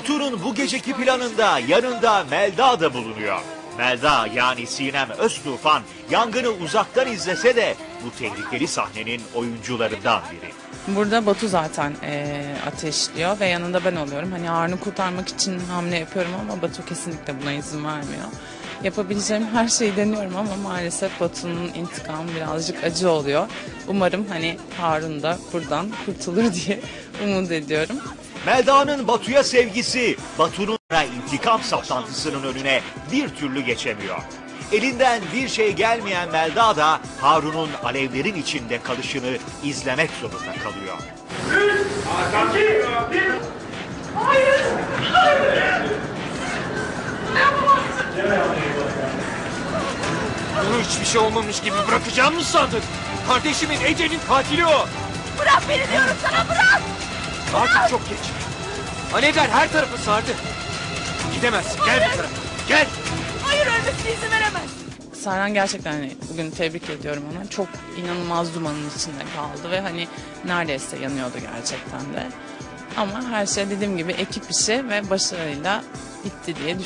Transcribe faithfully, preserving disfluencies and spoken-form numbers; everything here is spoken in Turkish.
Turun bu geceki planında yanında Melda da bulunuyor. Melda yani Sinem Öztufan yangını uzaktan izlese de bu tehlikeli sahnenin oyuncularından biri. Burada Batu zaten e, ateşliyor ve yanında ben oluyorum. Hani Harun'u kurtarmak için hamle yapıyorum ama Batu kesinlikle buna izin vermiyor. Yapabileceğim her şeyi deniyorum ama maalesef Batu'nun intikamı birazcık acı oluyor. Umarım hani Harun da buradan kurtulur diye umut ediyorum. Melda'nın Batu'ya sevgisi, Batu'nun intikam saplantısının önüne bir türlü geçemiyor. Elinden bir şey gelmeyen Melda da Harun'un alevlerin içinde kalışını izlemek zorunda kalıyor. üç, iki, bir. Hayır! Hayır! Bunu hiçbir şey olmamış gibi bırakacağım mı sandın? Kardeşimin, Ece'nin katili o. Bırak beni diyorum sana, bırak! Artık çok geç. Alevler her tarafı sardı. Gidemezsin. Gel bu tarafa. Gel. Hayır, ölmesine izin veremez. Serhan gerçekten hani bugün tebrik ediyorum onu. Çok inanılmaz dumanın içinde kaldı ve hani neredeyse yanıyordu gerçekten de. Ama her şey dediğim gibi ekip işi ve başarıyla bitti diye düşünüyorum.